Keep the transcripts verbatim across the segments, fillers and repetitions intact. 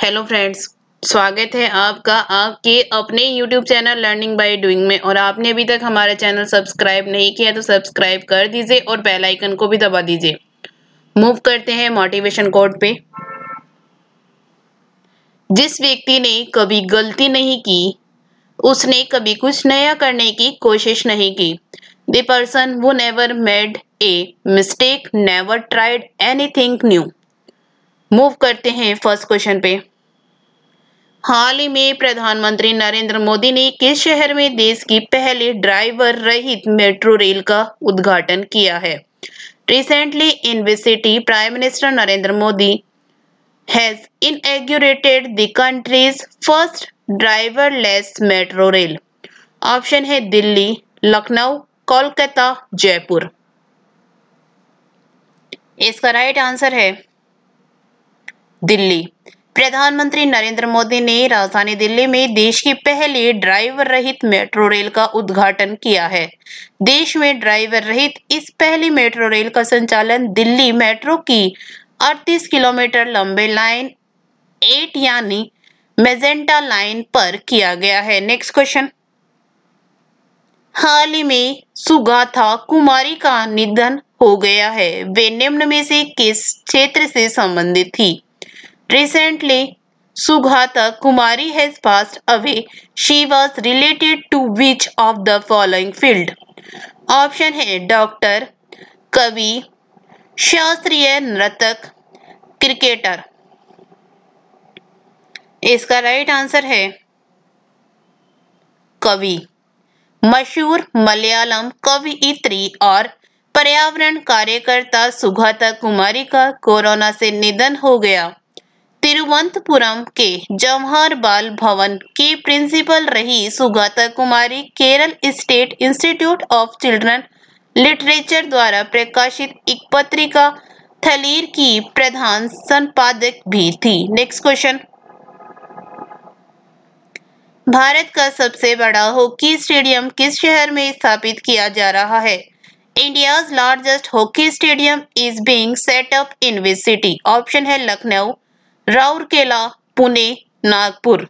Hello friends, स्वागत है आपका आपके अपने YouTube channel learning by doing में। और आपने अभी तक हमारा चैनल सब्सक्राइब नहीं किया तो सब्सक्राइब कर दीजिए और बेल आइकन को भी दबा दीजिए। मूव करते हैं मोटिवेशन कोट पे। जिस व्यक्ति ने कभी गलती नहीं की उसने कभी कुछ नया करने की कोशिश नहीं की। The person who never made a mistake never tried anything new. Move करते हैं फर्स्ट क्वेश्चन पे। हाल ही में प्रधानमंत्री नरेंद्र मोदी ने किस शहर में देश की पहली ड्राइवर रहित मेट्रो रेल का उद्घाटन किया है? Recently in which city Prime Minister Narendra Modi has inaugurated the country's first driverless metro rail? Option है दिल्ली, लखनऊ, कोलकाता, जयपुर। इसका राइट आंसर है दिल्ली। प्रधानमंत्री नरेंद्र मोदी ने राजधानी दिल्ली में देश की पहली ड्राइवर रहित मेट्रो रेल का उद्घाटन किया है। देश में ड्राइवर रहित इस पहली मेट्रो रेल का संचालन दिल्ली मेट्रो की अड़तीस किलोमीटर लंबे लाइन आठ यानी मेजेंटा लाइन पर किया गया है। Next question. हाल ही में सुगाथा कुमारी का निधन हो गया है। वे निम्न में से किस क्षेत्र से संबंधित थी? Recently, Sugata Kumari has passed away. She was related to which of the following field? Option है डॉक्टर, कवि, शास्त्रीय नर्तक, क्रिकेटर। इसका राइट आंसर है कवि। मशहूर मलयालम कवयित्री और पर्यावरण कार्यकर्ता सुगाता कुमारी का कोरोना से निधन हो गया। तिरुवनंतपुरम के जवाहर बाल भवन की प्रिंसिपल रही Sugatha Kumari Kerala state institute of children literature द्वारा प्रकाशित एक पत्रिका थलीर की प्रधान संपादक भी थी। Next question. भारत का सबसे बड़ा हॉकी स्टेडियम किस शहर में स्थापित किया जा रहा है? India's largest hockey stadium is being set up in which city? Option है लखनऊ, राउरकेला, पुणे, नागपुर।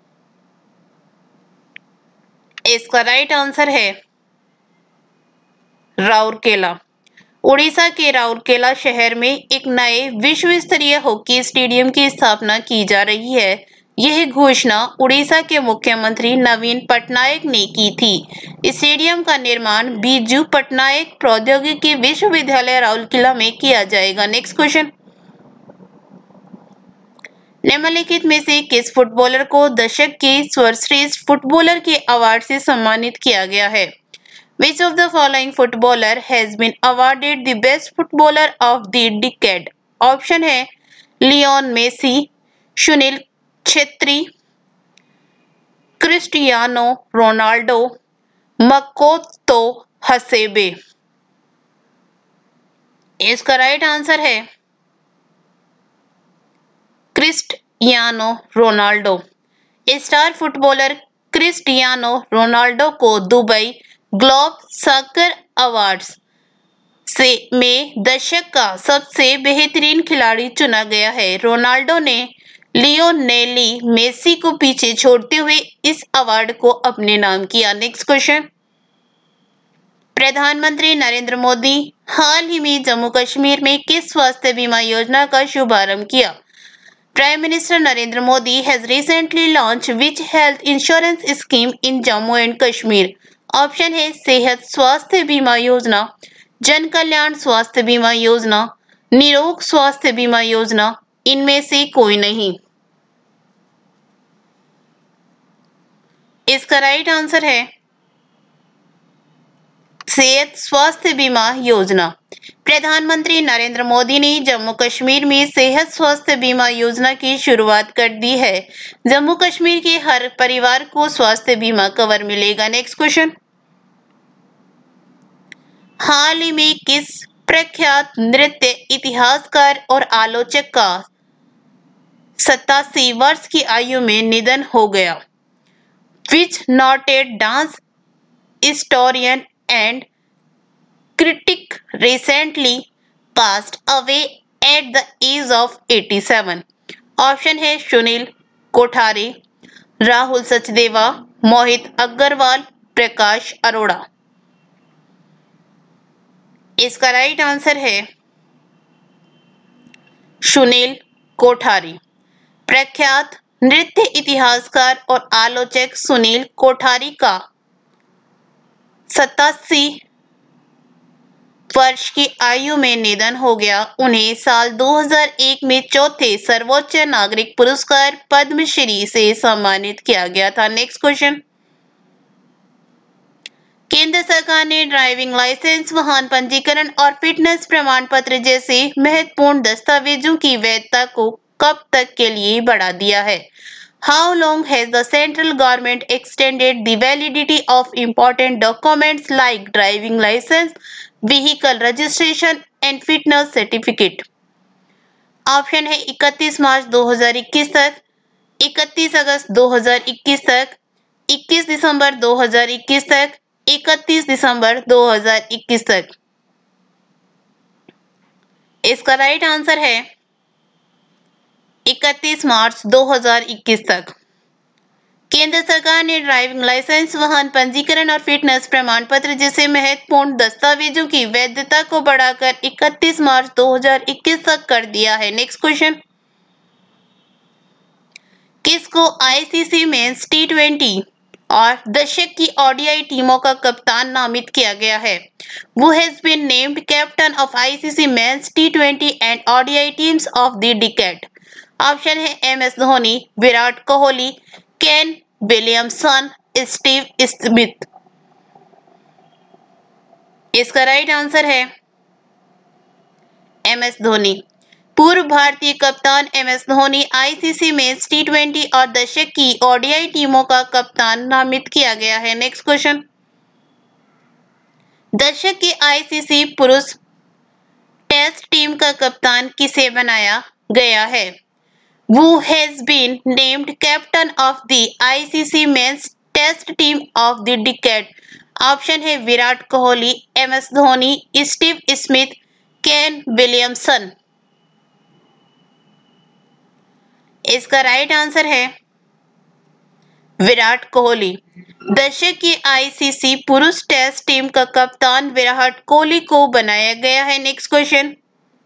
इसका राइट आंसर है राउरकेला। उड़ीसा के राउरकेला शहर में एक नए विश्व स्तरीय हॉकी स्टेडियम की स्थापना की जा रही है। यह घोषणा उड़ीसा के मुख्यमंत्री नवीन पटनायक ने की थी। स्टेडियम का निर्माण बीजू पटनायक प्रौद्योगिकी विश्वविद्यालय राउरकेला में किया जाएगा। Next question. निम्नलिखित में से किस फुटबॉलर को दशक के सर्वश्रेष्ठ फुटबॉलर के अवार्ड से सम्मानित किया गया है? Which of the following footballer has been awarded the best footballer of the decade? Option है Leon Messi, Sunil Chhetri, Cristiano Ronaldo, Makoto Hasebe. इसका राइट आंसर है Cristiano Ronaldo. Star footballer Cristiano Ronaldo को दुबई ग्लोब सॉकर अवार्ड्स से में दशक का सबसे बेहतरीन खिलाड़ी चुना गया है। रोनाल्डो ने लियोनेली मेसी को पीछे छोड़ते हुए इस अवार्ड को अपने नाम किया। Next question. प्रधानमंत्री नरेंद्र मोदी हाल ही में जम्मू कश्मीर में किस स्वास्थ्य बीमा योजना का शुभारंभ किया? Prime Minister Narendra Modi has recently launched which health insurance scheme in Jammu and Kashmir? Option है सेहत स्वास्थ्य बीमा योजना, जन कल्याण स्वास्थ्य बीमा योजना, निरोग स्वास्थ्य बीमा योजना, इनमें से कोई नहीं। इसका राइट आंसर है सेहत स्वास्थ्य बीमा योजना। प्रधानमंत्री नरेंद्र मोदी ने जम्मू कश्मीर में सेहत स्वास्थ्य बीमा योजना की शुरुआत कर दी है। जम्मू कश्मीर के हर परिवार को स्वास्थ्य बीमा कवर मिलेगा। Next question. हाल ही में किस प्रख्यात नृत्य इतिहासकार और आलोचक का सतासी वर्ष की आयु में निधन हो गया? Which noted dance historian and critic recently passed away at the age of eighty-seven? Option है सुनील कोठारी, राहुल सचदेवा, मोहित अग्रवाल, प्रकाश अरोड़ा। इसका राइट आंसर है सुनील कोठारी। प्रख्यात नृत्य इतिहासकार और आलोचक सुनील कोठारी का सतासी वर्ष की आयु में निधन हो गया। उन्हें साल दो हज़ार एक में चौथे सर्वोच्च नागरिक पुरस्कार पद्मश्री से सम्मानित किया गया था। Next question. केंद्र सरकार ने ड्राइविंग लाइसेंस, वाहन पंजीकरण और फिटनेस प्रमाण पत्र जैसे महत्वपूर्ण दस्तावेजों की वैधता को कब तक के लिए बढ़ा दिया है? How long has the central government extended the validity of important documents like driving license, vehicle registration and fitness certificate? Option है इकतीस मार्च दो हज़ार इक्कीस तक, इकतीस अगस्त दो हज़ार इक्कीस तक, इक्कीस दिसंबर दो हज़ार इक्कीस तक, इकतीस दिसंबर दो हज़ार इक्कीस तक। इसका राइट आंसर है इकतीस मार्च दो हज़ार इक्कीस तक। केंद्र सरकार ने ड्राइविंग लाइसेंस, वाहन पंजीकरण और फिटनेस प्रमाण पत्र जैसे महत्वपूर्ण दस्तावेजों की वैधता को बढ़ाकर इकतीस मार्च दो हज़ार इक्कीस तक कर दिया है। Next question. किसको आईसीसी मेंस टी ट्वेंटी और दशक की ओडीआई टीमों का कप्तान नामित किया गया है? Who has been named captain of I C C Men's T twenty and O D I teams of the decade? Option है M S Dhoni, Virat Kohli, Kane Williamson, Steve Smith. इसका राइट आंसर है एम एस धोनी। पूर्व भारतीय कप्तान M S Dhoni ICC men's T twenty और दशक की ODI टीमों का कप्तान नामित किया गया है। Next question. दशक की आईसीसी पुरुष टेस्ट टीम का कप्तान किसे बनाया गया है? Who has been named captain of the I C C Men's Test Team of the Decade? Option है Virat Kohli, M S Dhoni, Steve Smith, Kane Williamson. इसका राइट आंसर है विराट कोहली। दशक की आईसीसी पुरुष टेस्ट टीम का कप्तान विराट कोहली को बनाया गया है। Next question.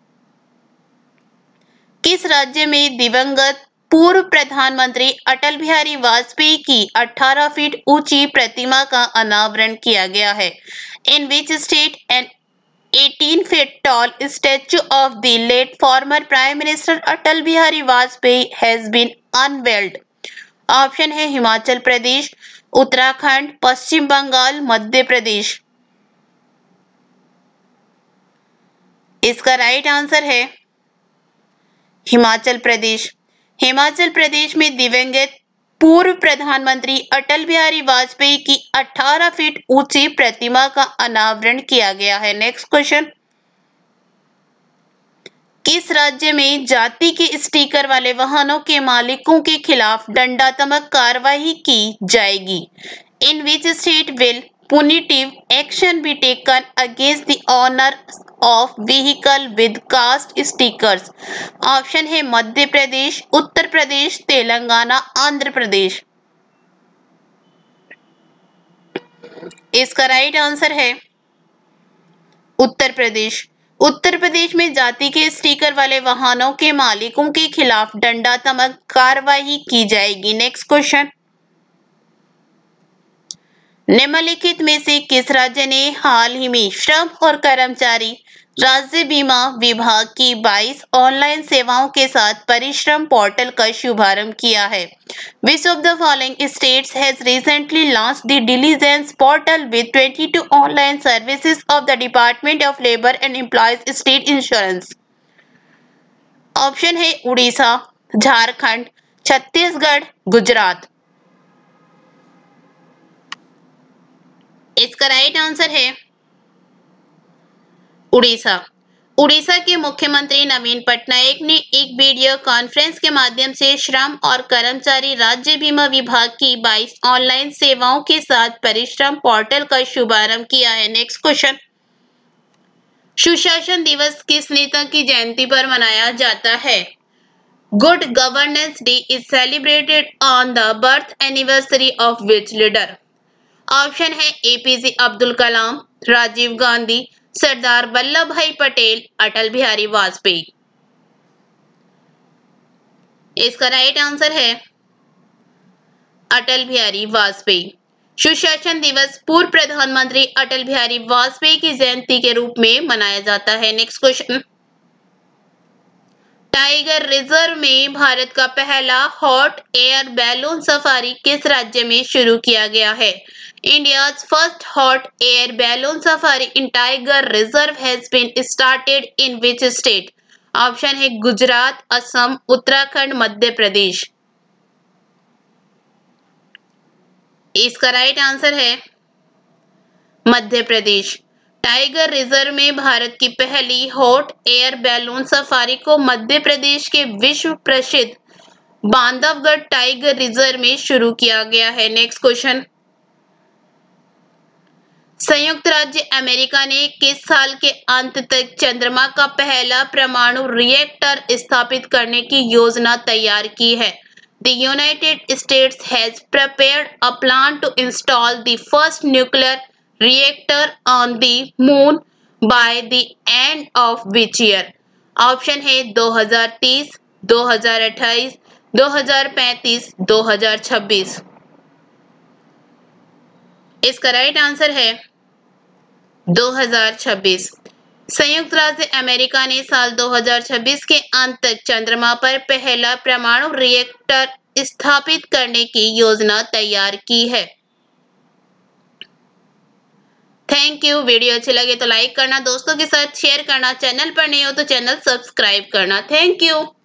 किस राज्य में दिवंगत पूर्व प्रधानमंत्री अटल बिहारी वाजपेयी की अठारह फीट ऊंची प्रतिमा का अनावरण किया गया है? In which state an eighteen feet tall statue of the late former Prime Minister Atal Bihari Vajpayee has been unveiled? Option है हिमाचल प्रदेश, उत्तराखंड, पश्चिम बंगाल, मध्य प्रदेश। इसका राइट आंसर है हिमाचल प्रदेश। हिमाचल प्रदेश में दिवंगत पूर्व प्रधानमंत्री अटल बिहारी वाजपेयी की अठारह फीट ऊंची प्रतिमा का अनावरण किया गया है। Next question. किस राज्य में जाति के स्टिकर वाले वाहनों के मालिकों के खिलाफ दंडात्मक कार्रवाई की जाएगी? In which state will punitive action be taken against the owner of vehicle with cast stickers? Option है मध्य प्रदेश, उत्तर प्रदेश, तेलंगाना, आंध्र प्रदेश। इसका राइट आंसर है उत्तर प्रदेश। उत्तर प्रदेश में जाति के स्टिकर वाले वाहनों के मालिकों के खिलाफ दंडात्मक कार्रवाई की जाएगी। Next question. निम्नलिखित में से किस राज्य ने हाल ही में श्रम और कर्मचारी राज्य बीमा विभाग की बाईस ऑनलाइन सेवाओं के साथ परिश्रम पोर्टल का शुभारंभ किया है? Which of the following states has recently launched the diligence portal with twenty-two online services of the Department of Labor and Employees State Insurance? Option है उड़ीसा, झारखंड, छत्तीसगढ़, गुजरात। इसका राइट आंसर है उड़ीसा। उड़ीसा के मुख्यमंत्री नवीन पटनायक ने एक वीडियो कॉन्फ्रेंस के माध्यम से श्रम और कर्मचारी राज्य बीमा विभाग की बाईस ऑनलाइन सेवाओं के साथ परिश्रम पोर्टल का शुभारंभ किया है। Next question. सुशासन दिवस किस नेता की जयंती पर मनाया जाता है? Good governance day is celebrated on the birth anniversary of which leader? Option है एपीजे अब्दुल कलाम, राजीव गांधी, सरदार वल्लभ भाई पटेल, अटल बिहारी वाजपेयी। इसका राइट आंसर है अटल बिहारी वाजपेयी। सुशासन दिवस पूर्व प्रधानमंत्री अटल बिहारी वाजपेयी की जयंती के रूप में मनाया जाता है। नेक्स्ट क्वेश्चन, टाइगर रिजर्व में भारत का पहला हॉट एयर बैलून सफारी किस राज्य में शुरू किया गया है? India's first hot air balloon safari in tiger reserve has been started in which state? Option है गुजरात, असम, उत्तराखंड, मध्य प्रदेश। इसका राइट आंसर है मध्य प्रदेश। टाइगर रिजर्व में भारत की पहली हॉट एयर बैलून सफारी को मध्य प्रदेश के विश्व प्रसिद्ध बांधवगढ़ टाइगर रिजर्व में शुरू किया गया है। नेक्स्ट क्वेश्चन, संयुक्त राज्य अमेरिका ने किस साल के अंत तक चंद्रमा का पहला परमाणु रिएक्टर स्थापित करने की योजना तैयार की है? The United States has prepared a plan to install the first nuclear reactor on the moon by the end of which year? Option है दो हज़ार तीस, दो हज़ार अट्ठाईस, दो हज़ार पैंतीस, दो हज़ार छब्बीस। इसका राइट आंसर है दो हज़ार छब्बीस। संयुक्त राज्य अमेरिका ने साल दो हज़ार छब्बीस के अंत तक चंद्रमा पर पहला परमाणु रिएक्टर स्थापित करने की योजना तैयार की है। Thank you. वीडियो अच्छी लगे तो लाइक करना, दोस्तों के साथ शेयर करना, चैनल पर नए हो तो चैनल सब्सक्राइब करना। Thank you.